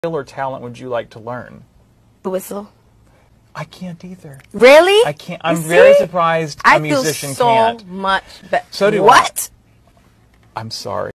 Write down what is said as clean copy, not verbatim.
skill or talent would you like to learn? Whistle. I can't either. Really? I can't. I'm very surprised a musician can't. I feel so much better. So do I. What? I'm sorry.